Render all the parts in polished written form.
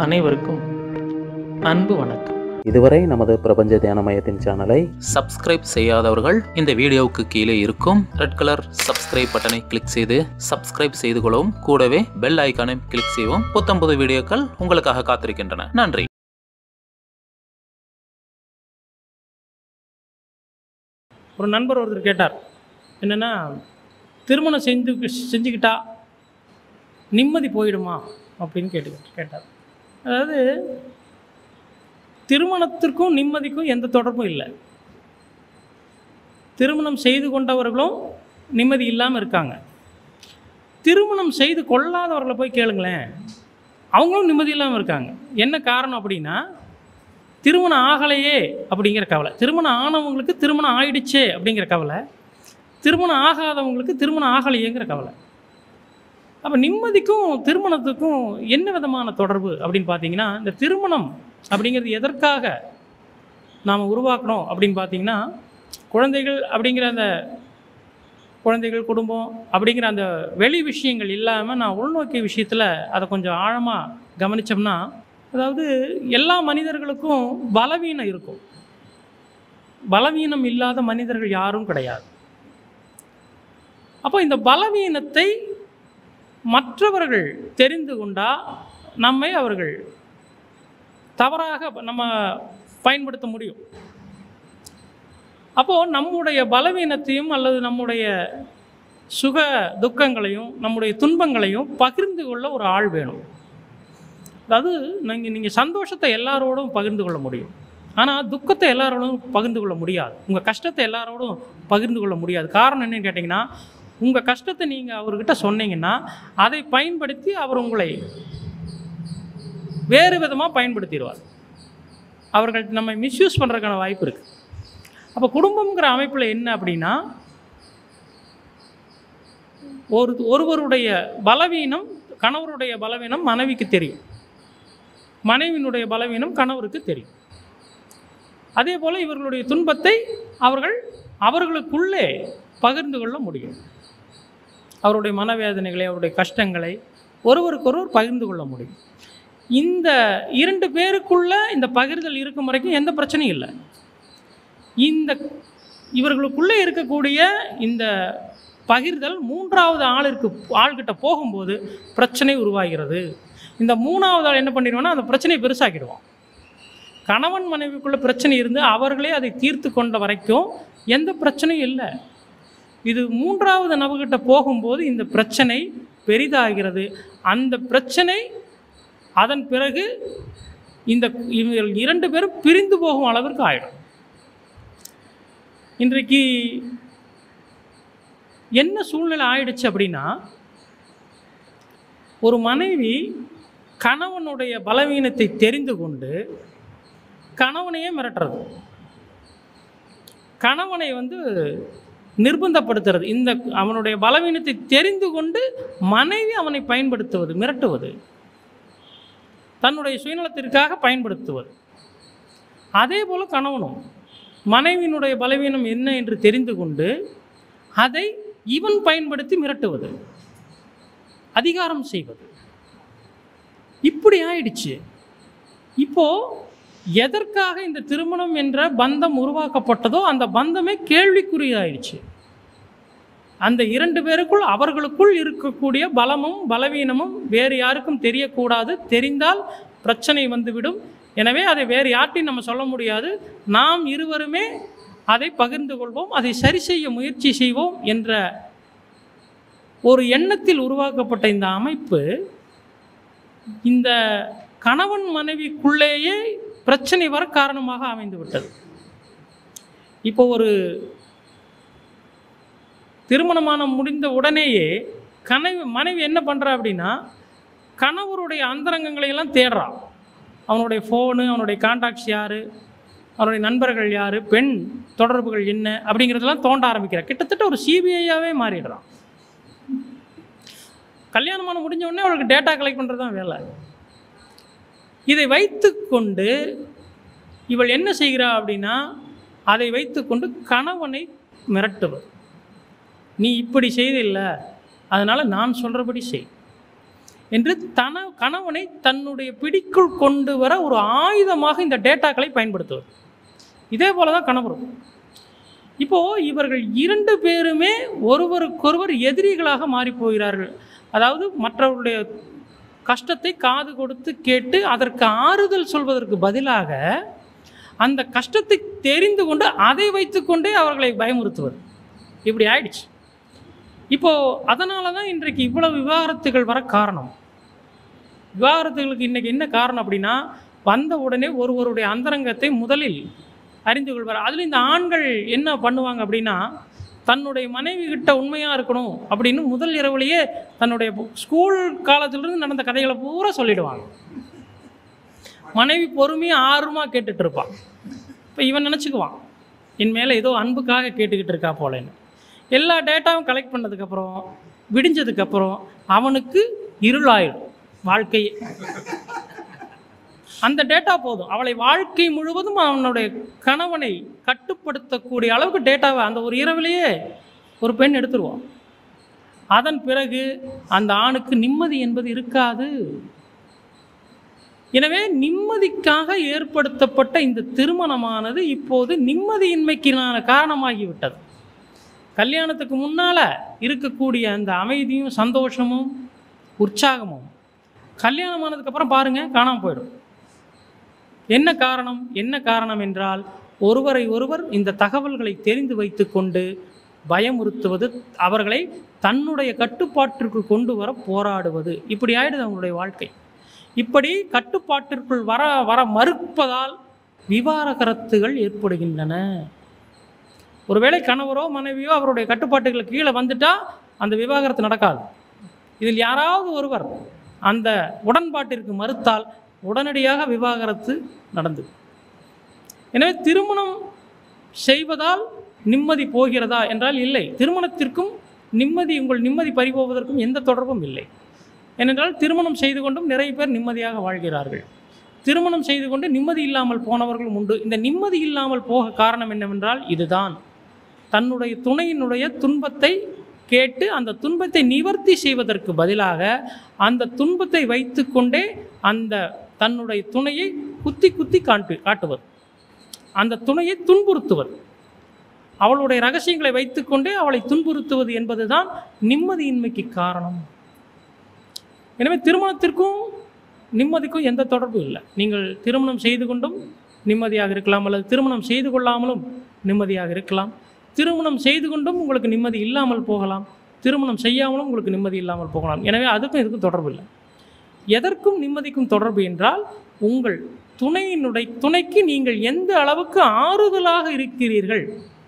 அனைவருக்கும் அன்பு வணக்கம். இதுவரை நமது பிரபஞ்ச தியான மையத்தின் சேனலை சப்ஸ்கிரைப் செய்யாதவர்கள் இந்த வீடியோவுக்கு கீழே இருக்கும் ரெட் கலர் சப்ஸ்கிரைப் பட்டனை கிளிக் செய்து சப்ஸ்கிரைப் செய்து கொள்ளவும், கூடவே பெல் ஐக்கானை கிளிக் செய்யவும். புத்தம்புது வீடியோக்கள் உங்களுக்காக காத்திருக்கின்றன. நன்றி. ஒரு நண்பர் ஒருத்தர் கேட்டார், என்னென்னா திருமணம் செஞ்சுக்கிட்டா நிம்மதி போயிடுமா அப்படின்னு கேட்டார். அதாவது திருமணத்திற்கும் நிம்மதிக்கும் எந்த தொடர்பும் இல்லை. திருமணம் செய்து கொண்டவர்களும் நிம்மதி இல்லாமல் இருக்காங்க. திருமணம் செய்து கொள்ளாதவர்களை போய் கேளுங்களேன், அவங்களும் நிம்மதி இல்லாமல் இருக்காங்க. என்ன காரணம் அப்படின்னா, திருமணம் ஆகலையே அப்படிங்கிற கவலை. திருமணம் ஆனவங்களுக்கு திருமணம் ஆயிடுச்சே அப்படிங்கிற கவலை, திருமணம் ஆகாதவங்களுக்கு திருமணம் ஆகலையேங்கிற கவலை. அப்போ நிம்மதிக்கும் திருமணத்துக்கும் என்ன விதமான தொடர்பு அப்படின்னு பார்த்தீங்கன்னா, இந்த திருமணம் அப்படிங்கிறது எதற்காக நாம் உருவாக்கணும் அப்படின்னு பார்த்தீங்கன்னா, குழந்தைகள் அப்படிங்கிற அந்த குழந்தைகள் குடும்பம் அப்படிங்கிற அந்த வெளி விஷயங்கள் இல்லாமல் நான் உள்நோக்கிய விஷயத்தில் அதை கொஞ்சம் ஆழமாக கவனித்தோம்னா, அதாவது எல்லா மனிதர்களுக்கும் பலவீனம் இருக்கும். பலவீனம் இல்லாத மனிதர்கள் யாரும் கிடையாது. அப்போ இந்த பலவீனத்தை மற்றவர்கள் தெரிந்து கொண்டால் நம்மை அவர்கள் தவறாக நம்ம பயன்படுத்த முடியும். அப்போது நம்முடைய பலவீனத்தையும் அல்லது நம்முடைய சுக துக்கங்களையும் நம்முடைய துன்பங்களையும் பகிர்ந்து கொள்ள ஒரு ஆள் வேணும். அதாவது நீங்கள் சந்தோஷத்தை எல்லாரோடும் பகிர்ந்து கொள்ள முடியும், ஆனால் துக்கத்தை எல்லாரோடும் பகிர்ந்து கொள்ள முடியாது. உங்கள் கஷ்டத்தை எல்லாரோடும் பகிர்ந்து கொள்ள முடியாது. காரணம் என்னன்னு கேட்டிங்கன்னா, உங்கள் கஷ்டத்தை நீங்கள் அவர்கிட்ட சொன்னீங்கன்னா அதை பயன்படுத்தி அவர் உங்களை வேறு விதமாக பயன்படுத்திடுவார். அவர்கள் நம்ம மிஸ்யூஸ் பண்ணுறதுக்கான வாய்ப்பு இருக்குது. அப்போ குடும்பங்கிற அமைப்பில் என்ன அப்படின்னா, ஒருவருடைய பலவீனம், கணவருடைய பலவீனம் மனைவிக்கு தெரியும், மனைவியினுடைய பலவீனம் கணவருக்கு தெரியும். அதே போல் இவர்களுடைய துன்பத்தை அவர்களுக்குள்ளே பகிர்ந்து கொள்ள முடியும். அவருடைய மனவேதனைகளை, அவருடைய கஷ்டங்களை ஒருவருக்கொருவர் பகிர்ந்து கொள்ள முடியும். இந்த இரண்டு பேருக்குள்ள இந்த பகிர்தல் இருக்கும் வரைக்கும் எந்த பிரச்சனையும் இல்லை. இவர்களுக்குள்ளே இருக்கக்கூடிய இந்த பகிர்தல் மூன்றாவது ஆள்கிட்ட போகும்போது பிரச்சனை உருவாகிறது. இந்த மூணாவது ஆள் என்ன பண்ணிடுவோன்னா அந்த பிரச்சனையை பெருசாக்கிடுவோம். கணவன் மனைவிக்குள்ள பிரச்சனை இருந்து அவர்களே அதை தீர்த்து கொண்ட வரைக்கும் எந்த பிரச்சனையும் இல்லை. இது மூன்றாவது நபர்கிட்ட போகும்போது இந்த பிரச்சனை பெரிதாகிறது. அந்த பிரச்சனை அதன் பிறகு இவர்கள் இரண்டு பேரும் பிரிந்து போகும் அளவிற்கு ஆயிடும். இன்றைக்கு என்ன சூழ்நிலை ஆயிடுச்சு அப்படின்னா, ஒரு மனைவி கணவனுடைய பலவீனத்தை தெரிந்து கொண்டு கணவனையே மிரட்டுறது, கணவனை நிர்பந்தப்படுத்துறது. அவனுடைய பலவீனத்தை தெரிந்து கொண்டு மனைவி அவனை பயன்படுத்துவது, மிரட்டுவது, தன்னுடைய சுயநலத்திற்காக பயன்படுத்துவது. அதே போல் கணவனும் மனைவியினுடைய பலவீனம் என்ன என்று தெரிந்து கொண்டு அதை இவன் பயன்படுத்தி மிரட்டுவது, அதிகாரம் செய்வது. இப்படி ஆயிடுச்சு. இப்போது எதற்காக இந்த திருமணம் என்ற பந்தம் உருவாக்கப்பட்டதோ அந்த பந்தமே கேள்விக்குறியாயிடுச்சு. அந்த இரண்டு பேருக்குள் அவர்களுக்குள் இருக்கக்கூடிய பலமும் பலவீனமும் வேறு யாருக்கும் தெரியக்கூடாது. தெரிந்தால் பிரச்சனை வந்துவிடும். எனவே அதை வேறு யார்ட்டையும் நம்ம சொல்ல முடியாது. நாம் இருவருமே அதை பகிர்ந்து கொள்வோம், அதை சரி செய்ய முயற்சி செய்வோம் என்ற ஒரு எண்ணத்தில் உருவாக்கப்பட்ட இந்த அமைப்பு இந்த கணவன் மனைவிக்குள்ளேயே பிரச்சனை வர காரணமாக அமைந்து விட்டது. இப்போ ஒரு திருமணமான முடிந்த உடனேயே மனைவி என்ன பண்ணுறா அப்படின்னா, கணவருடைய அந்தரங்கங்களை எல்லாம் தேடுறான். அவனுடைய ஃபோனு, அவனுடைய கான்டாக்ட்ஸ் யார், அவனுடைய நண்பர்கள் யார், பெண் தொடர்புகள் என்ன அப்படிங்கிறதெல்லாம் தோண்ட ஆரம்பிக்கிறான். கிட்டத்தட்ட ஒரு சிபிஐயாகவே மாறிடுறான். கல்யாணமான முடிஞ்ச உடனே அவளுக்கு டேட்டா கலெக்ட் பண்ணுறது தான் வேலை. இதை வைத்து கொண்டு இவள் என்ன செய்கிறா அப்படின்னா, அதை வைத்து கொண்டு கணவனை மிரட்டுவது. நீ இப்படி செய்தில்லை, அதனால் நான் சொல்கிறபடி செய். என்று கணவனை தன்னுடைய பிடிக்குள் கொண்டு வர ஒரு ஆயுதமாக இந்த டேட்டாக்களை பயன்படுத்துவது. இதே போல தான் கணவரும். இப்போது இவர்கள் 2 பேருமே ஒருவருக்கொருவர் எதிரிகளாக மாறிப்போகிறார்கள். அதாவது மற்றவர்களுடைய கஷ்டத்தை காது கொடுத்து கேட்டு அதற்கு ஆறுதல் சொல்வதற்கு பதிலாக அந்த கஷ்டத்தை தெரிந்து கொண்டு அதை வைத்துக்கொண்டே அவர்களை பயமுறுத்துவது. இப்படி ஆயிடுச்சு. இப்போது அதனால தான் இன்றைக்கு இவ்வளவு விவாகரத்துகள் வர காரணம். விவாகரத்துகளுக்கு இன்றைக்கி என்ன காரணம் அப்படின்னா, வந்த உடனே ஒருவருடைய அந்தரங்கத்தை முதலில் அறிந்து கொள்வார். அதில் இந்த ஆண்கள் என்ன பண்ணுவாங்க அப்படின்னா, தன்னுடைய மனைவி கிட்ட உண்மையாக இருக்கணும் அப்படின்னு முதல் இரவுலேயே தன்னுடைய ஸ்கூல் காலத்திலிருந்து நடந்த கதைகளை பூரா சொல்லிடுவாங்க. மனைவி பொறுமையாக ஆர்வமாக கேட்டுட்டு இருப்பான். இப்போ இவன் நினச்சிக்குவான் என் மேலே ஏதோ அன்புக்காக கேட்டுக்கிட்டு இருக்கா போலன்னு. எல்லா டேட்டாவும் கலெக்ட் பண்ணதுக்கப்புறம் விடிஞ்சதுக்கப்புறம் அவனுக்கு இருளாயிடும் வாழ்க்கையே. அந்த டேட்டா போதும், அவளை வாழ்க்கை முழுவதும் அவனுடைய கணவனை கட்டுப்படுத்தக்கூடிய அளவுக்கு டேட்டாவை அந்த ஒரு இரவிலேயே ஒரு பெண் எடுத்துருவான். அதன் பிறகு அந்த ஆணுக்கு நிம்மதி என்பது இருக்காது. எனவே நிம்மதிக்காக ஏற்படுத்தப்பட்ட இந்த திருமணமானது இப்போது நிம்மதியின்மைக்கான காரணமாகிவிட்டது. கல்யாணத்துக்கு முன்னால் இருக்கக்கூடிய அந்த அமைதியும் சந்தோஷமும் உற்சாகமும் கல்யாணமானதுக்கப்புறம் பாருங்கள் காணாமல் போயிடும். என்ன காரணம் என்றால், ஒருவரை ஒருவர் இந்த தகவல்களை தெரிந்து வைத்து கொண்டு பயமுறுத்துவது, அவர்களை தன்னுடைய கட்டுப்பாட்டிற்குள் கொண்டு வர போராடுவது. இப்படி ஆயிடுது அவங்களுடைய வாழ்க்கை. இப்படி கட்டுப்பாட்டிற்குள் வர மறுப்பதால் விவாகரத்துகள் ஏற்படுகின்றன. ஒருவேளை கணவரோ மனைவியோ அவருடைய கட்டுப்பாட்டுகளுக்கு கீழே வந்துட்டால் அந்த விவாகரத்து நடக்காது. இதில் யாராவது ஒருவர் அந்த உடன்பாட்டிற்கு மறுத்தால் உடனடியாக விவாகரத்து நடந்தது. எனவே திருமணம் செய்வதால் நிம்மதி போகிறதா என்றால் இல்லை. திருமணத்திற்கும் உங்கள் நிம்மதி பறிபோவதற்கும் எந்த தொடர்பும் இல்லை. ஏனென்றால் திருமணம் செய்து கொண்டும் நிறைய பேர் நிம்மதியாக வாழ்கிறார்கள். திருமணம் செய்து கொண்டு நிம்மதி இல்லாமல் போனவர்களும் உண்டு. இந்த நிம்மதி இல்லாமல் போக காரணம் என்னவென்றால் இதுதான், தன்னுடைய துணையினுடைய துன்பத்தை கேட்டு அந்த துன்பத்தை நிவர்த்தி செய்வதற்கு பதிலாக அந்த துன்பத்தை வைத்து கொண்டே அந்த தன்னுடைய துணையை குத்தி காட்டுவது, அந்த துணையை துன்புறுத்துவது, அவளுடைய ரகசியங்களை வைத்துக்கொண்டே அவளை துன்புறுத்துவது என்பதுதான் நிம்மதியின்மைக்கு காரணம். எனவே திருமணத்திற்கும் நிம்மதிக்கும் எந்த தொடர்பும் இல்லை. நீங்கள் திருமணம் செய்து கொண்டும் நிம்மதியாக இருக்கலாம், அல்லது திருமணம் செய்து கொள்ளாமலும் நிம்மதியாக இருக்கலாம். திருமணம் செய்து கொண்டும் உங்களுக்கு நிம்மதி இல்லாமல் போகலாம், திருமணம் செய்யாமலும் உங்களுக்கு நிம்மதி இல்லாமல் போகலாம். எனவே அதுக்கும் இதுக்கும் தொடர்பு இல்லை. எதற்கும் நிம்மதிக்கும் தொடர்பு என்றால், உங்கள் துணைக்கு நீங்கள் எந்த அளவுக்கு ஆறுதலாக இருக்கிறீர்கள்.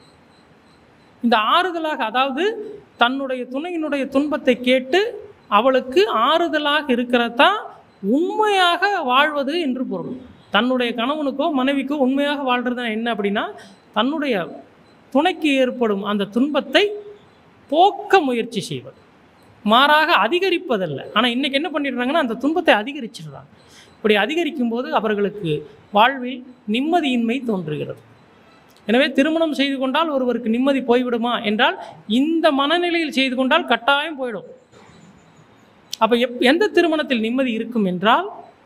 இந்த ஆறுதலாக, அதாவது தன்னுடைய துணையினுடைய துன்பத்தை கேட்டு அவளுக்கு ஆறுதலாக இருக்கிறதா உண்மையாக வாழ்வது என்று பொருள். தன்னுடைய கணவனுக்கோ மனைவிக்கோ உண்மையாக வாழ்கிறது என்ன அப்படின்னா, தன்னுடைய துணைக்கு ஏற்படும் அந்த துன்பத்தை போக்க முயற்சி செய்வது, மாறாக அதிகரிப்பதல்ல. ஆனால் இன்றைக்கி என்ன பண்ணிடுறாங்கன்னா, அந்த துன்பத்தை அதிகரிச்சிடுறாங்க. இப்படி அதிகரிக்கும் போது அவர்களுக்கு வாழ்வில் நிம்மதியின்மை தோன்றுகிறது. எனவே திருமணம் செய்து கொண்டால் ஒருவருக்கு நிம்மதி போய்விடுமா என்றால், இந்த மனநிலையில் செய்து கொண்டால் கட்டாயம் போயிடும். அப்போ எந்த திருமணத்தில் நிம்மதி இருக்கும் என்றால்,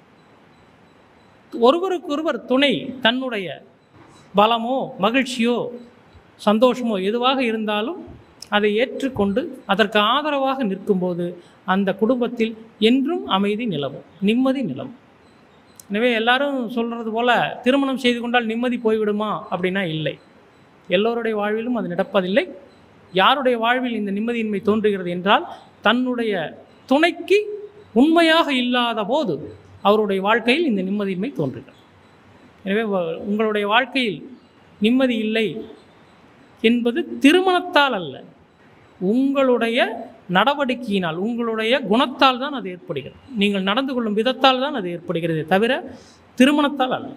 ஒருவருக்கொருவர் துணை தன்னுடைய பலமோ மகிழ்ச்சியோ சந்தோஷமோ எதுவாக இருந்தாலும் அதை ஏற்றுக்கொண்டு அதற்கு ஆதரவாக நிற்கும்போது அந்த குடும்பத்தில் என்றும் அமைதி நிலவும், நிம்மதி நிலவும். எனவே எல்லாரும் சொல்கிறது போல் திருமணம் செய்து கொண்டால் நிம்மதி போய்விடுமா அப்படின்னா இல்லை. எல்லோருடைய வாழ்விலும் அது நடப்பதில்லை. யாருடைய வாழ்வில் இந்த நிம்மதியின்மை தோன்றுகிறது என்றால், தன்னுடைய துணைக்கு உண்மையாக இல்லாத போது அவருடைய வாழ்க்கையில் இந்த நிம்மதியின்மை தோன்றுகிறது. எனவே உங்களுடைய வாழ்க்கையில் நிம்மதி இல்லை என்பது திருமணத்தால் அல்ல, உங்களுடைய நடவடிக்கையினால், உங்களுடைய குணத்தால் தான் அது ஏற்படுகிறது. நீங்கள் நடந்து கொள்ளும் விதத்தால் தான் அது ஏற்படுகிறது, தவிர திருமணத்தால் அல்ல.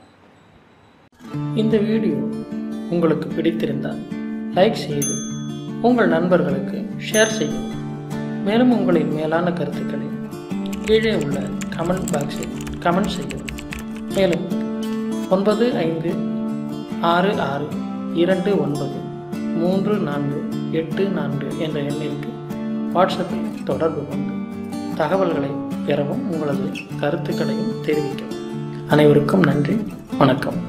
இந்த வீடியோ உங்களுக்கு பிடித்திருந்தால் லைக் செய்து உங்கள் நண்பர்களுக்கு ஷேர் செய்யவும். மேலும் உங்களின் மேலான கருத்துக்களை கீழே உள்ள கமெண்ட் பாக்ஸில் கமெண்ட் செய்யவும். மேலும் 9566293484 என்ற எண்ணிற்கு வாட்ஸ்அப்பில் தொடர்பு கொண்டு தகவல்களை பெறவும் உங்களது கருத்துக்களையும் தெரிவிக்கவும். அனைவருக்கும் நன்றி, வணக்கம்.